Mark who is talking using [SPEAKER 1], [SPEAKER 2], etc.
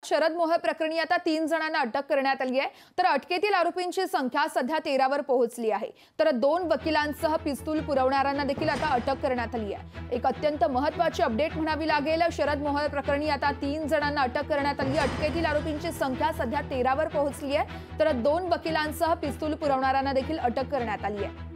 [SPEAKER 1] शरद मोहोळ प्रकरणी आता 3 जणांना अटक करण्यात आली आहे, तर अटकेतील आरोपींची संख्या सध्या 13 वर पोहोचली आहे। तर 2 वकिलांसह पिस्तूल पुरवणाऱ्यांना देखील आता अटक करण्यात आली आहे। एक अत्यंत महत्त्वाची अपडेट म्हणावी लागेल। शरद मोहोळ प्रकरणी आता 3 जणांना अटक करण्यात आली आहे। अटकेतील आरोपींची संख्या सध्या 13 वर पोहोचली आहे, तर 2 वकिलांसह पिस्तूल पुरवणाऱ्यांना देखील अटक करण्यात आली आहे।